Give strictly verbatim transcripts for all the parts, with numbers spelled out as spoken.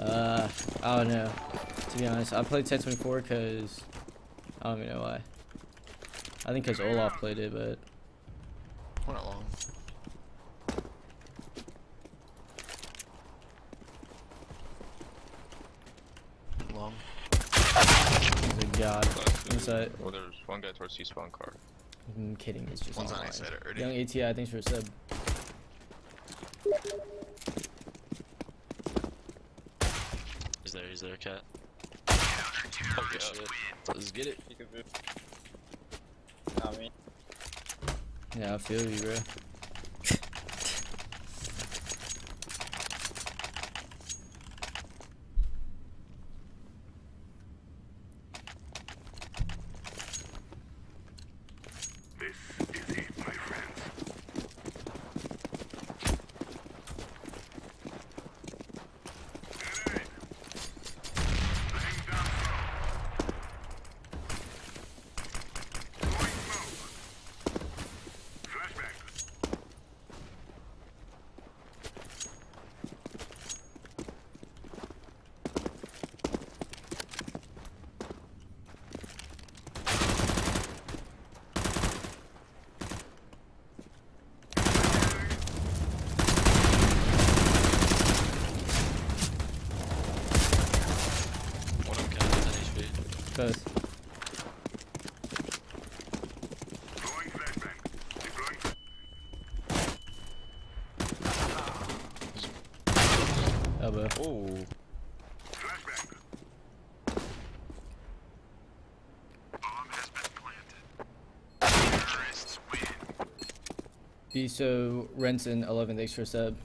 Uh, I don't know. To be honest, I played ten twenty-four because I don't even know why. I think because Olaf played it, but We're not long. Long. he's a god. Inside. Well, there's one guy towards C-spawn car. I'm kidding. It's just One's not on mine. inside already. Young A T I, thanks for a sub. He's there, he's there, cat. Oh, good shit. Let's get it. I mean, Yeah, I feel you, bro. One of them cat, ten H P. Close. Elbow. Oh. B so Renson eleven, thanks for a sub.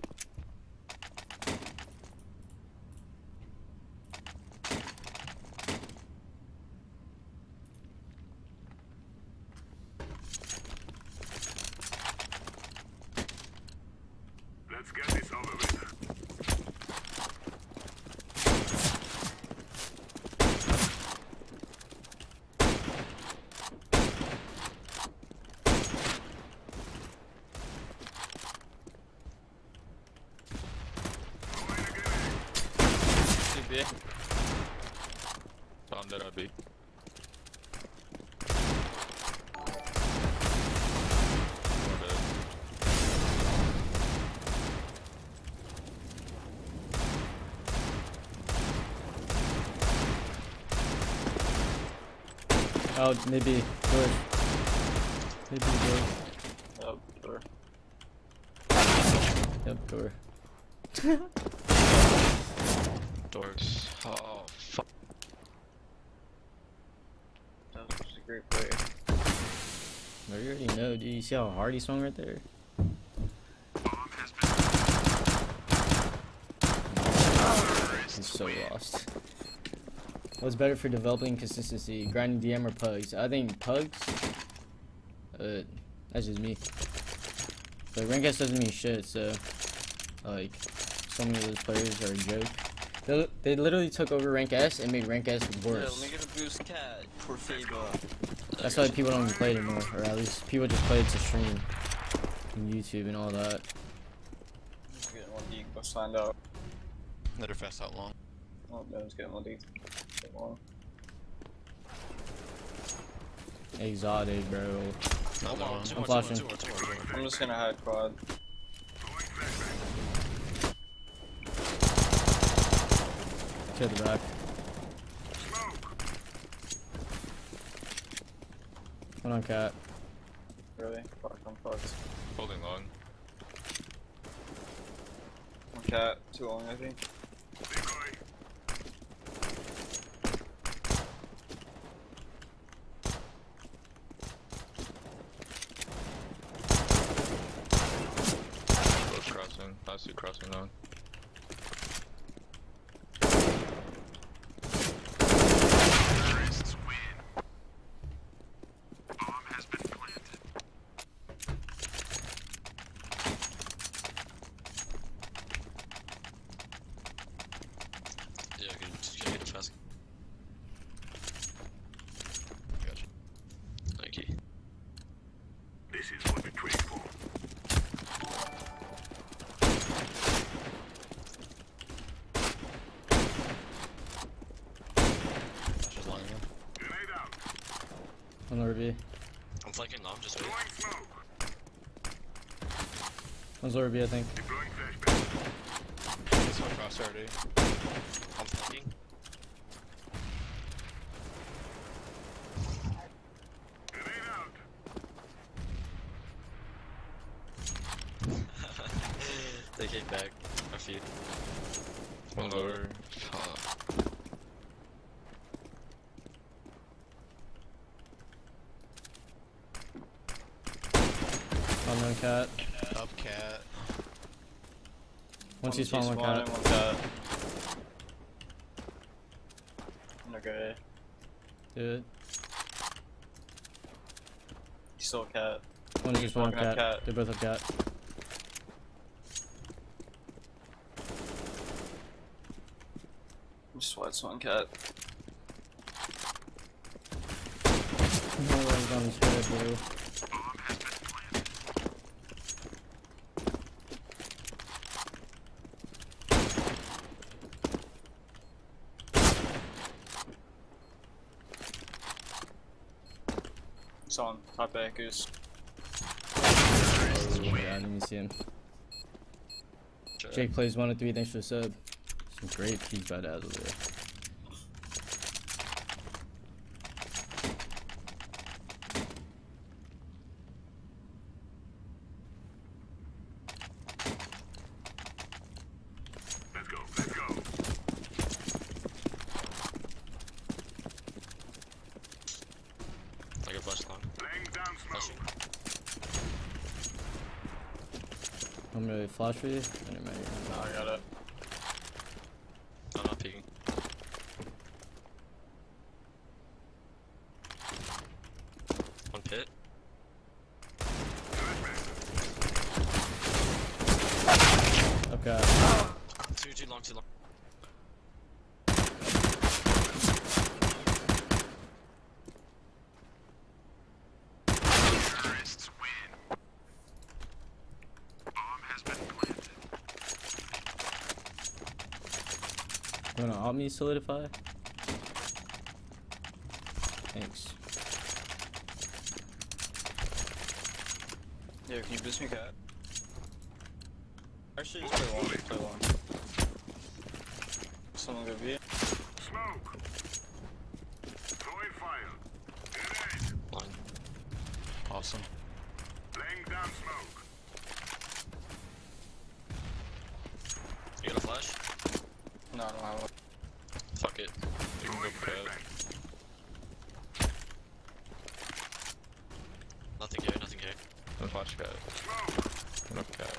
Let's get this over with. Found that up, B. More dead. Oh, maybe. Door. Maybe door. oh, sure. Yep, door. Doors. Oh, fuck. That was just a great play. Bro, you already know, dude. You see how hard he swung right there? He's so lost. What's better for developing consistency, grinding D M or pugs? I think pugs. Uh, that's just me. But rank S doesn't mean shit, so like, so many of those players are a joke. They, they literally took over rank S and made rank S Yeah, worse. let me get a boost cat for favor. That's why people don't even play it anymore, or at least people just play it to stream on YouTube and all that. Just getting one D, go signed out. Let her fast out long. Oh, no one's getting one D. Get one. Exotic, bro. No, no, on, two I'm more, flashing. two more, two more, two more, two more. I'm just gonna hide quad. To the back. One on cat. Really? Fuck, I'm fucked. Holding long. One cat, too long, I think. Both crossing. Last two crossing long. lower B. I'm flanking long, just wait. Throwing smoke. One's lower B, I think. Deploying flashbang. It's on cross already. I'm flanking. Grenade out. They came back. A few. One lower. Fuck. Unknown cat. Up cat. Once you spawn one cat. One cat. Okay. Do it. He's still a cat. One's just one walking up cat. cat. They're both up cat. Just watch one cat. Another one's on his head, blue. He's on top back goose. Oh, yeah, I didn't even see him. Sure. Jake plays one to three. Thanks for the sub. Some great peas by Dazzle there. Let's go. Let's go. I got flash long. Laying down Flashing. smoke. I'm gonna flash for you. I don't know. No, I got it. I'm not peeking. One pit. Okay. Too, too long, too long. Terrorists win. Bomb has been planted. You wanna alt me solidify? Thanks. Yeah, can you boost me cat? Actually, just play long. Just play long. Someone go B. Smoke. Throwing fire. Grenade. Line. Awesome. Laying down smoke. You got a flash? No, I don't have one. Fuck it. You can go Throwing cat. flashbang. Nothing here, nothing here. And flash cat. Smoke. And up cat.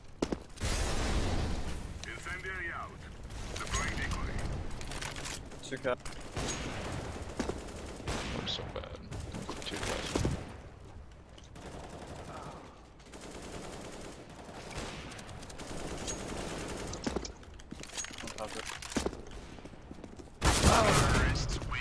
Incendiary out. Deploying decoy. Two cat. I'm so bad. Two flash. On top of it. Terrorists win.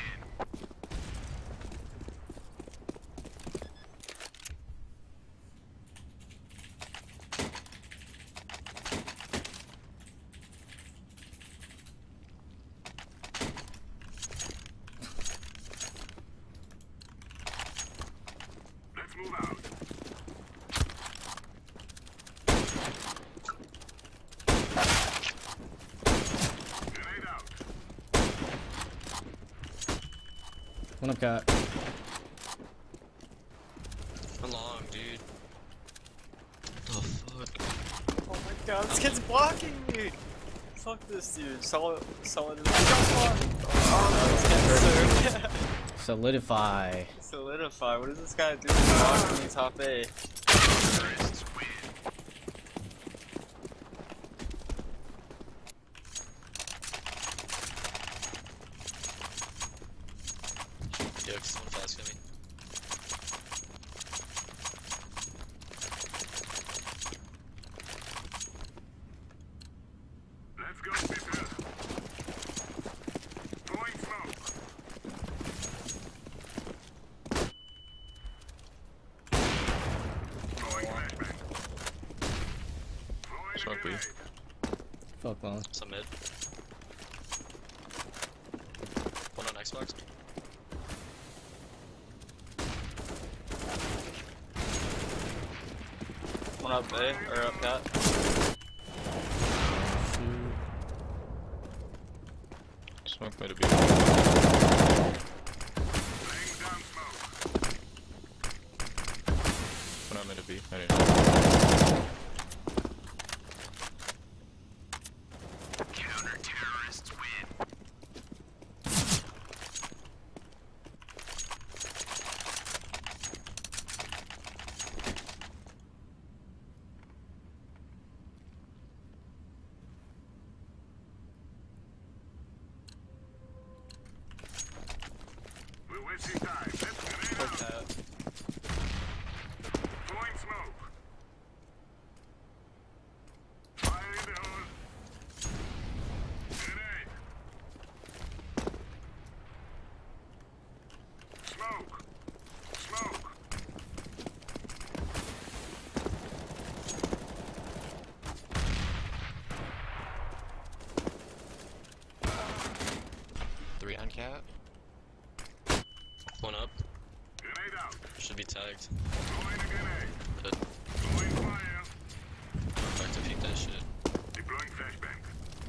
Let's move out. Grenade out. One up cat. One long, dude. Oh fuck. Oh my god, this kid's blocking me! Fuck this dude. Solid. Solid. Oh, this kid's so. Solidify. Solidify. What is this guy doing? Blocking me top A. Terrorists win. Yo, someone flash at me. Let's go, Peter. Throwing smoke. Throwing flashbang. Throwing a Smoke B. grenade. Fuck long. Some mid. One on Xbox. One up A, or up cat. Shoot. Smoke made a B. Laying down smoke. When I made a B. I didn't know. Counter-terrorists win. We're wasting time. Let's grenade Fuck out. that. Throwing smoke. Fire in the hole. Grenade. Smoke. Smoke. Three on cat. One up. Grenade out. Should be tagged. Throwing a grenade. Good. Throwing fire. Back to peek that shit. Deploying flashbang.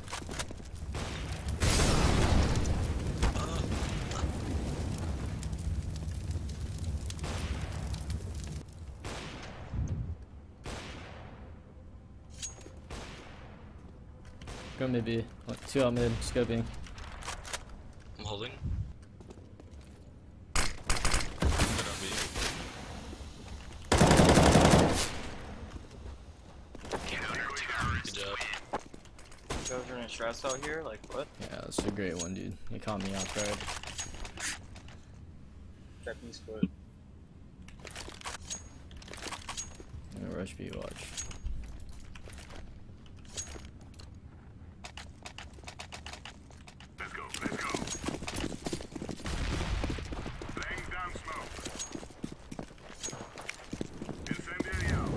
Go mid B. One- Two out mid, scoping. I'm holding. Good on B. Good job. Guys running strats out here? Like, what? Yeah, that's a great one, dude. You caught me off guard. That beast foot. I'm gonna rush B, watch. Let's go. Let's go. Laying down smoke. Incendiary out.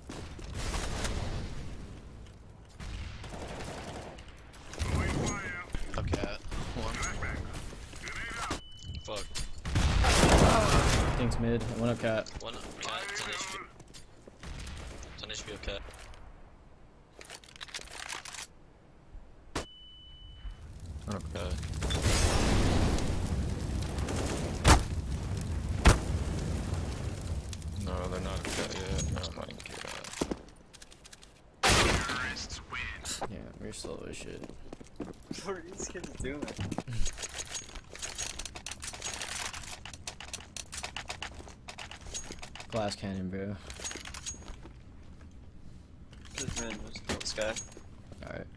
Throwing fire. Up cat. One. Flashbang. Grenade out. Fuck. Thanks mid. One up cat. One up. Cat. Fire ten in the H P. hole. ten H P of cat. One up cat. No, they're not a cat yet. No, I'm not in cat. Terrorists win. Yeah, we're slow as shit. What are these kids doing? Glass cannon, bro. This man just killed this guy. Alright.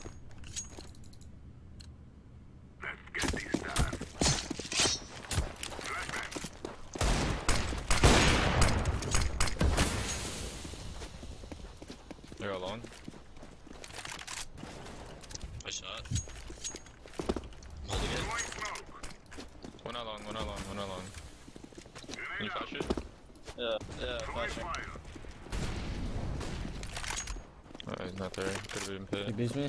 Let's get this done. Flashbang. They're all long. I shot. I'm holding it. Throwing smoke. One not long, one not long, one not long. Can you Grenade flash out. it? Yeah, yeah, Throwing flashing. fire. Oh, he's not there. Could've been You pit. beast me?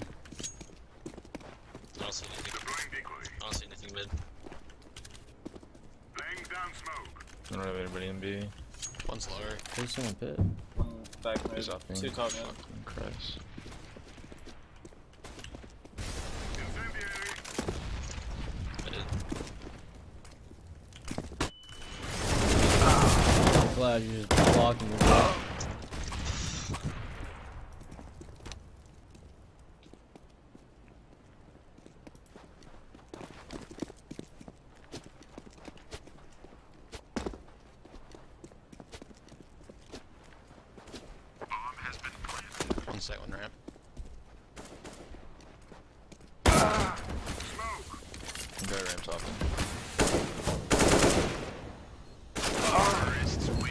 I don't see anything. Deploying decoy. I don't see anything mid. Laying down smoke. I don't have anybody in B. One's lower. There's someone pit. One back mid. He's up. Two top mid. Fucking Christ. Incendiary. I did. I'm glad you're just blocking me, bro. Bomb has been planted. One side, one ramp. Smoke. Guy ramps off. Terrorists win.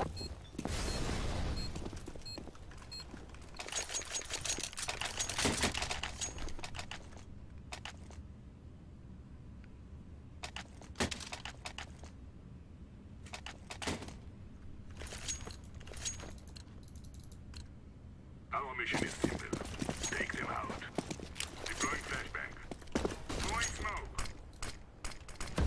Our mission is simple. Take them out. Deploying flashbang. Throwing smoke.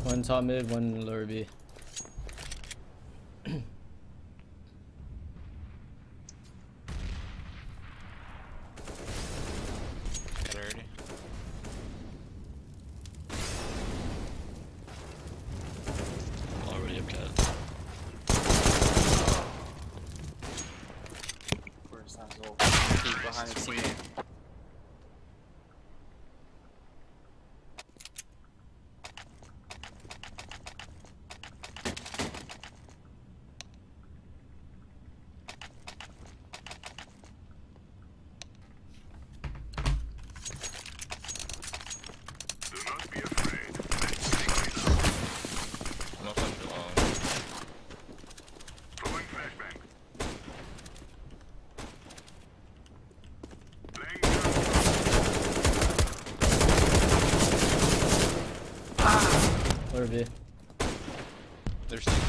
One top mid, one lower B. Got already. Already up cat. Where's that goal? He's behind the teammate. Do not be afraid. I'm not flanking long. Throwing flashbang. Laying down. Lower B. There's two dude.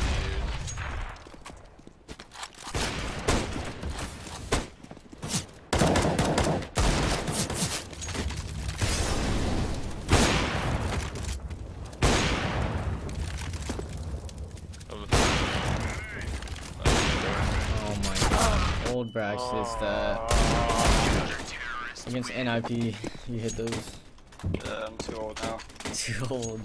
Oh my god. Old Brax is that. Against N I P, you hit those. Yeah, I'm too old now. Too old.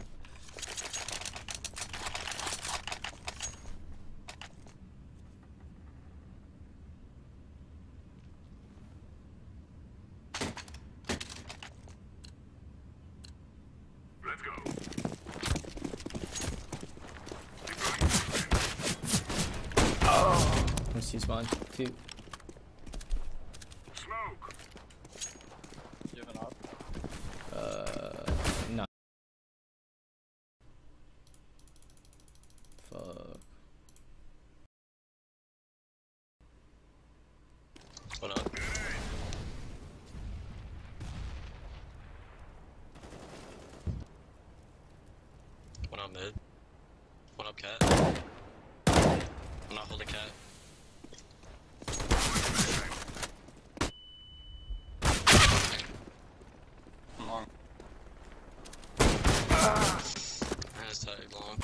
Let's go. Let's see spawn. Two. Smoke. Giving up. Uh, no. Fuck. One up. One up mid. One up cat. I'm not holding cat. I'm long. And it's tag long.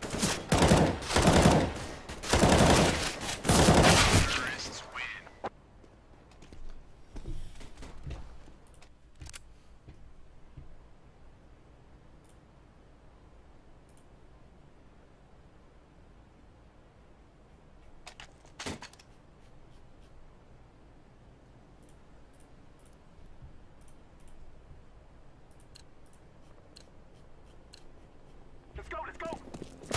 Let's go, let's go.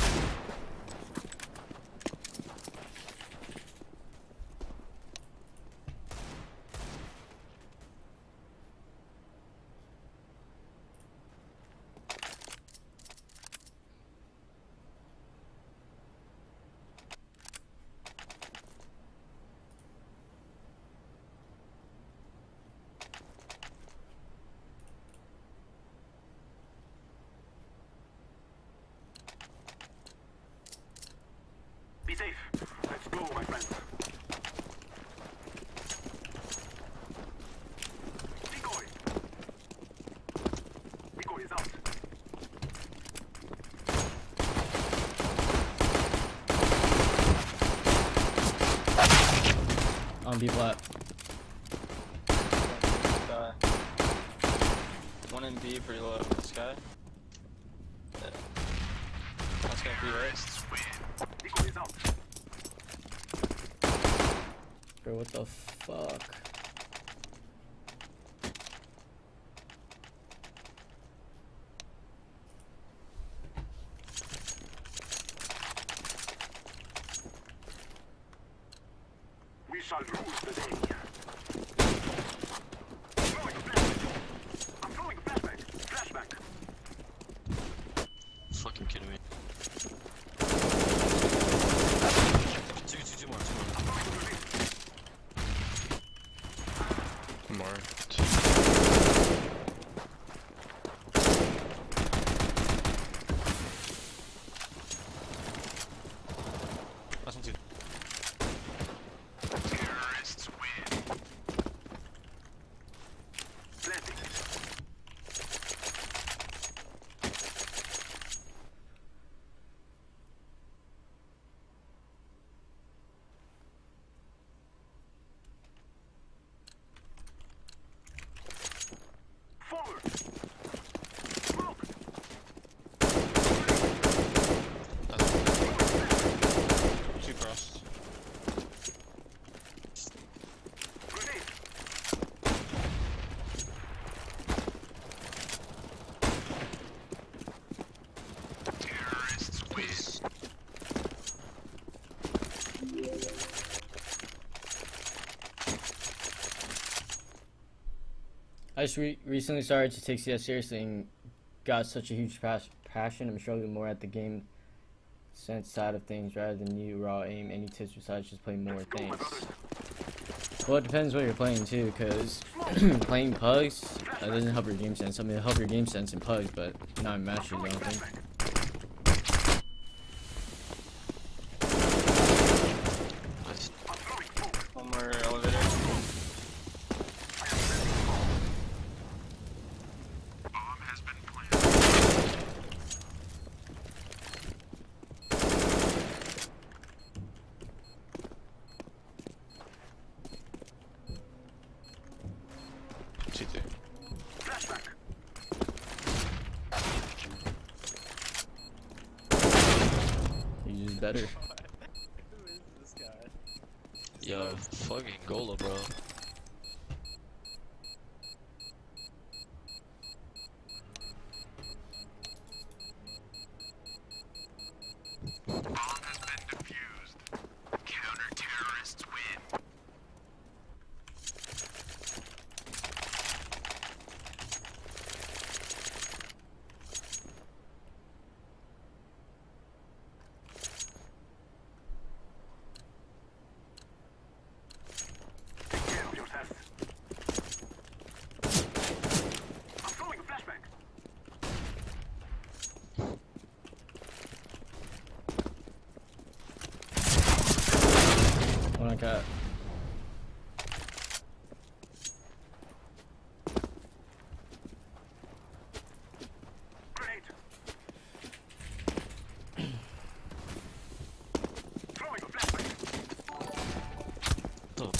Be safe. Let's go, my friend. Decoy. Decoy is out. On B flat. Die. One in B pretty low. This guy. Yeah. That's gonna be right. Decoy is out. Bro, what the fuck? We shall rule the day. Throwing a flashback. I'm throwing a flashback. Flashback. Fucking kidding me. Two, two, two more, two more. I'm throwing a grenade. Marked. Last one, two. Terrorists win. I just re- recently started to take C S seriously and got such a huge pas- passion. I'm struggling more at the game sense side of things rather than you raw aim. Any tips besides just playing more things? Well, it depends what you're playing too, because playing pugs that doesn't help your game sense. I mean, it'll help your game sense in pugs, but not in matches, I don't think. Nice. One more elevator. C T. You're just better. Yo, fucking Gola, bro. One on cat. Oh.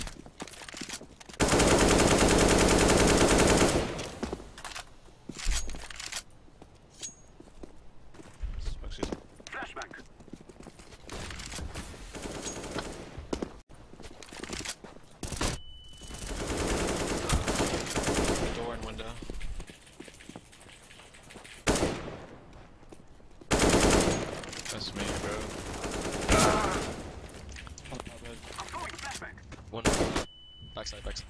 Smoke C T. Door and window. That's me, bro. One. Backside, backside.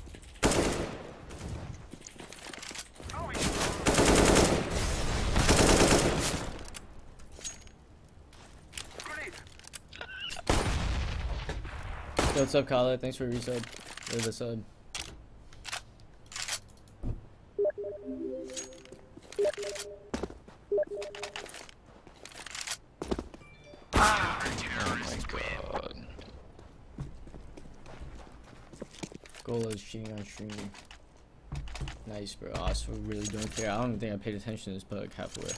Yo, what's up, Khaled? Thanks for resub. Or the sub. Oh my god. Gola's cheating on stream. Nice, bro. I also really don't care. I don't even think I paid attention to this bug halfway.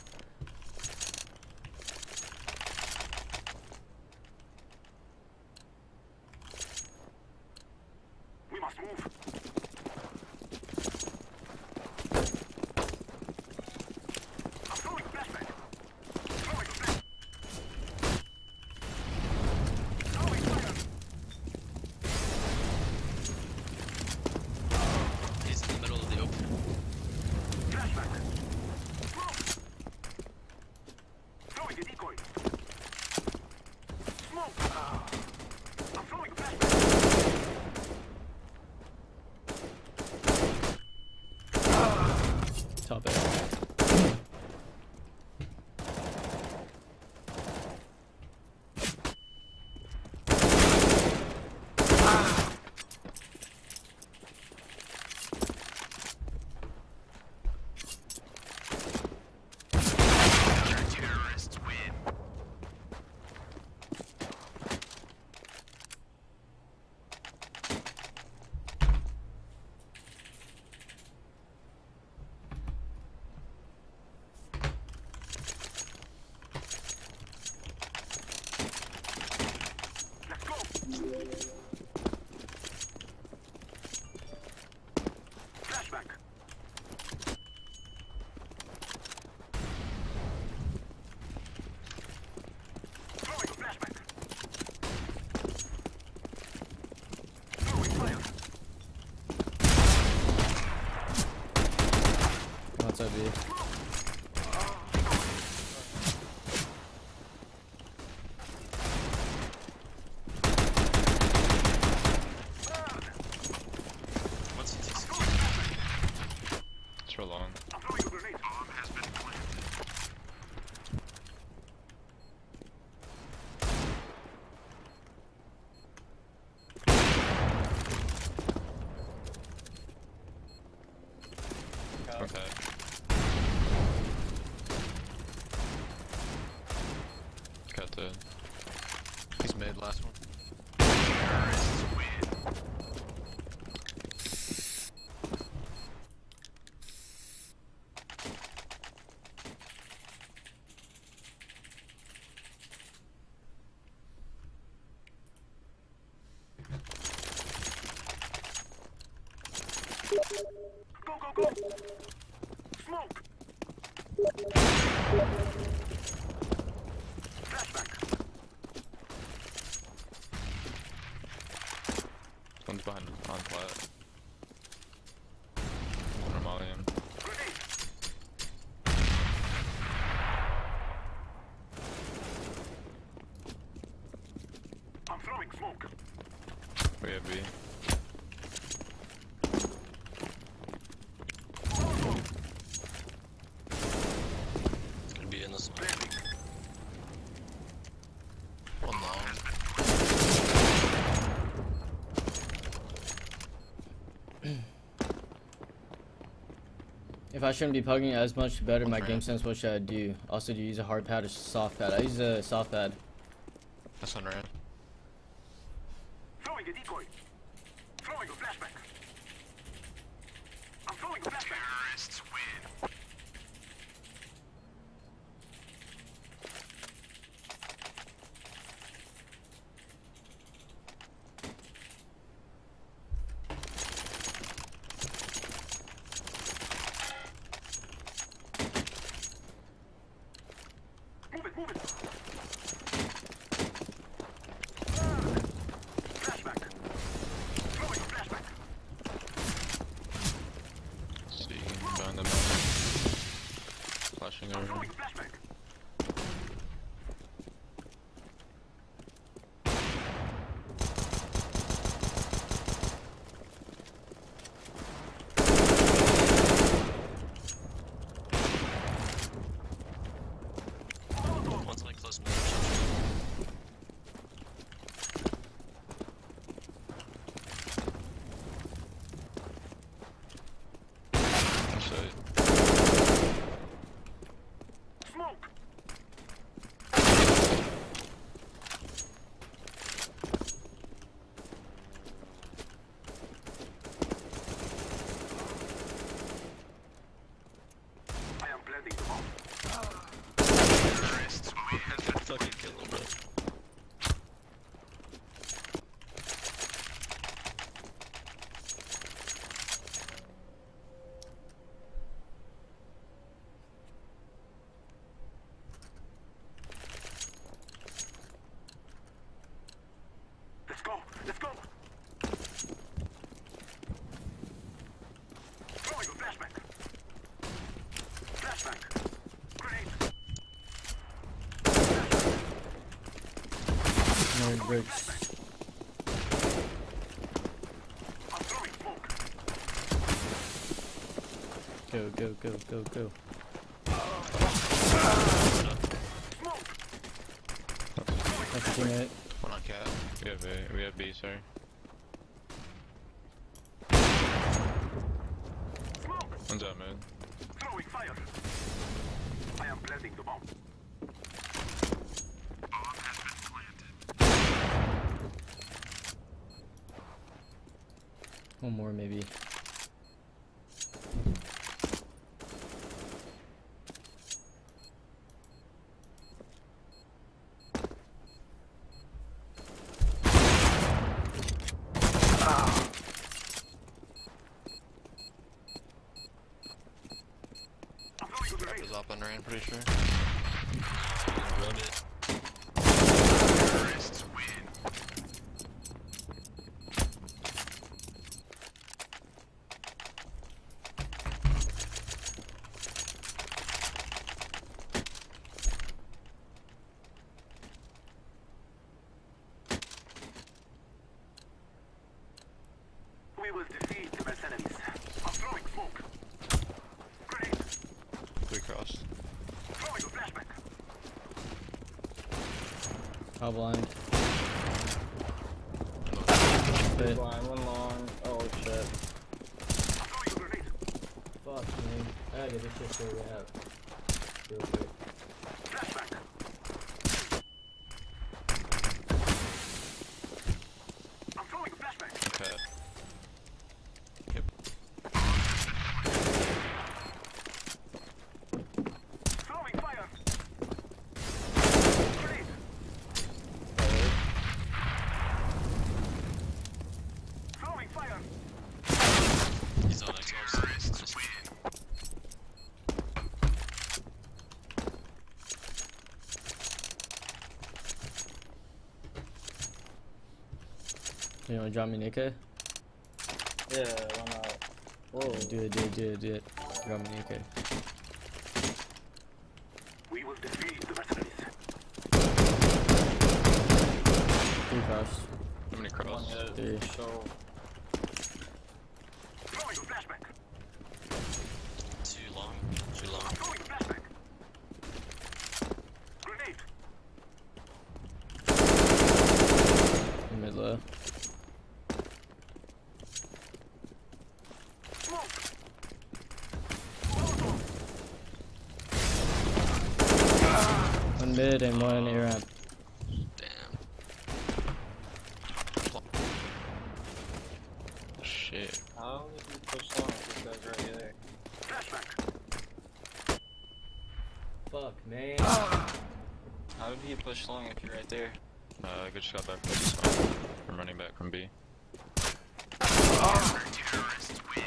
We must move. I'm throwing a flashback. Throwing a flash. Throwing fire. He's in the middle of the open. Flashback. Go, go, go! Smoke! Flashback! One's behind on flat. One I'm molly him. Grenade! I'm throwing smoke. We have B. It's gonna be in this one. One long. If I shouldn't be pugging as much, better my One game ramp. sense. What should I do? Also, do you use a hard pad or soft pad? I use a soft pad. That's on ramp. Throwing a decoy. Throwing a flashback. I'm throwing a flashback. Terrorists win. Move it, move it. Flashback. Throwing a flashback. See, behind the mountain. Flashing I'm over. throwing a flashback. One's like close to me. That's it. Smoke. I am planting the bomb. Terrorists win. Fucking kill him, bro. Let's go. Let's go. Throwing a flashback. Flashback. Grenade. No bricks. I'm throwing smoke. Go, go, go, go, go. Smoke. That's a teammate. One on cat. We have A. We have B, sorry. Smoke. One's out mid. Throwing fire. I am planting the bomb. Bomb has been planted. One more, maybe. I'm throwing a Trap grenade. is up on ramp, pretty sure. Run it. Terrorists win. We will defeat the mercenaries. I'm throwing smoke. Grenade. We crossed. Throwing a flashback. How blind. One But, blind, one long. Oh shit. I'm throwing a grenade. fuck, man. I gotta get this shit figured out. Real quick. Flashback. I'm throwing a flashback. Cat. Throwing fire. Grenade. Throwing fire. He's on Xbox. Just You wanna drop me an A K? Yeah, why not? Whoa. Do it, do it, do it, do it. Drop me an A K. We will defeat the mercenaries. Three cross. How many One cross? hit. Three. So, Throwing flashback. too long. Too long. Throwing flashback. Grenade. Mid low. Smoke. One mid and one A ramp. Damn. Shit. how did you push long if this guy's right there? Flashback. Fuck, man. How did he push long if you're right there? Uh, I just got back from spawn. I'm running back from B. Terrorists win.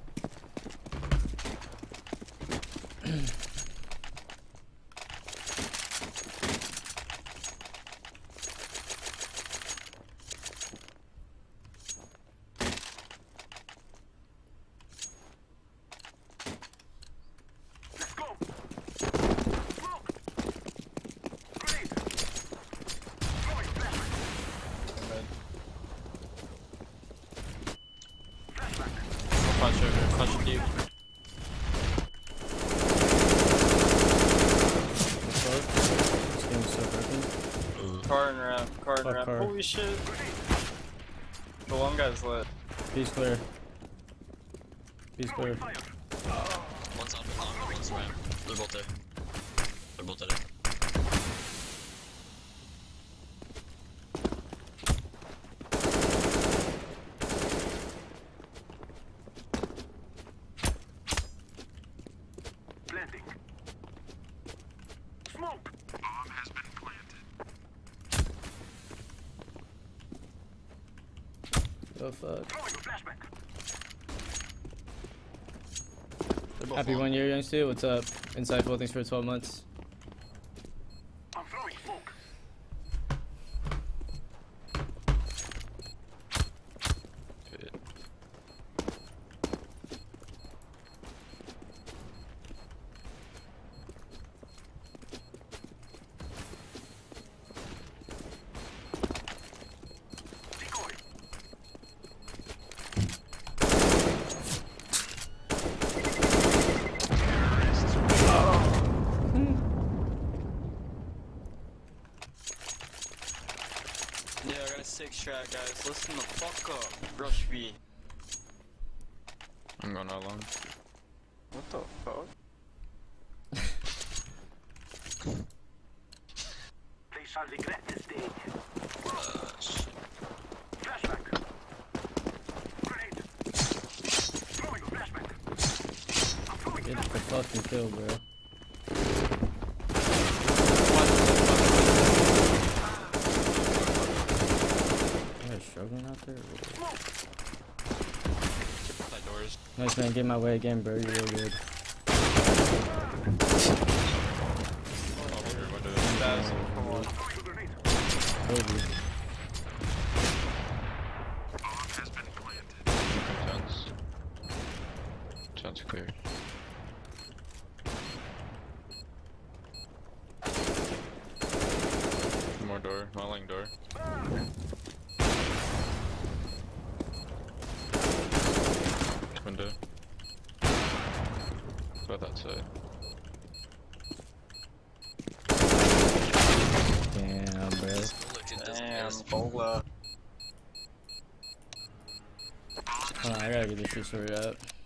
Let's go. Smoke. Grenade. Throwing flashback. Mid. Flashback. Flash over, flash deep. This game's so broken. Car and ramp, car and Fuck ramp. car. Holy shit. The one guy's lit. B's clear. B's clear. Fire. One's up and long, and one's ramp. They're both there. They're both there. Planting. Smoke. Bomb has been planted. Oh fuck. Throwing a flashback. They're both Happy long. one year, young Stu. What's up? Insightful, thanks for twelve months. I'm throwing smoke. Shit. Decoy. Yeah, I got a six track, guys. Listen the fuck up. Rush B. I'm going out long. What the fuck? They shall regret this day. Uh, shit. Flashback. Grenade. Throwing a flashback. I'm throwing Get the fucking kill, bro. You guys struggling out there? or what? Side doors. Nice man, get my way again, bro. You're real good. Oh, here, window. Guys, come on. throwing a grenade. Over. Bomb has been planted. Chance. Chance clear. More door. Mauling door. Window. Go that side. Damn, bro. Look at this Damn, ass. Bola. Hold on, I gotta get this shit sorted out.